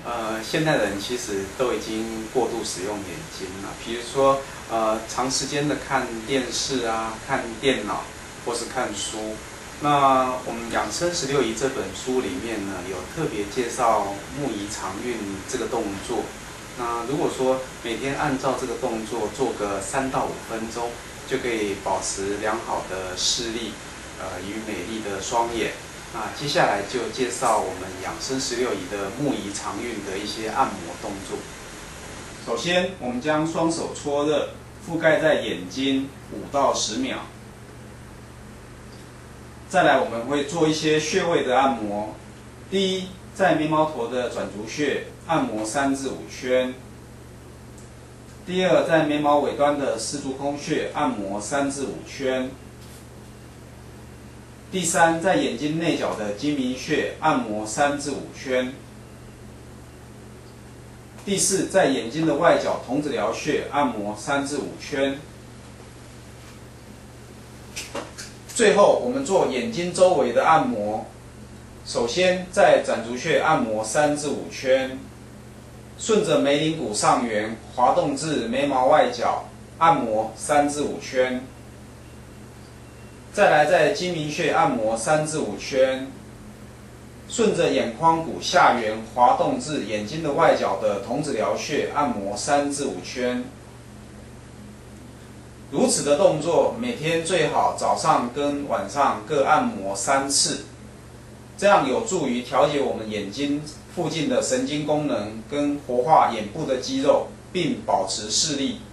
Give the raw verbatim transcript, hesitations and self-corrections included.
呃，现代人其实都已经过度使用眼睛了，比如说，呃，长时间的看电视啊、看电脑，或是看书。那我们《养生十六仪》这本书里面呢，有特别介绍木仪长运这个动作。那如果说每天按照这个动作做个三到五分钟，就可以保持良好的视力，呃，与美丽的双眼。那接下来就介绍我们养生十六仪的木仪长运的一些按摩动作。首先，我们将双手搓热，覆盖在眼睛五到十秒。再来，我们会做一些穴位的按摩。第一，在眉毛头的转足穴按摩三至五圈。第二，在眉毛尾端的丝竹空穴按摩三至五圈。第三，在眼睛内角的睛明穴按摩三至五圈。第四，在眼睛的外角童子髎穴按摩三至五圈。最后，我们做眼睛周围的按摩。首先，在转足穴按摩三至五圈，顺着眉棱骨上缘滑动至眉毛外角按摩三至五圈。再来在睛明穴按摩三至五圈，顺着眼眶骨下缘滑动至眼睛的外角的童子髎穴按摩三至五圈。如此的动作，每天最好早上跟晚上各按摩三次，这样有助于调节我们眼睛附近的神经功能，跟活化眼部的肌肉，并保持视力。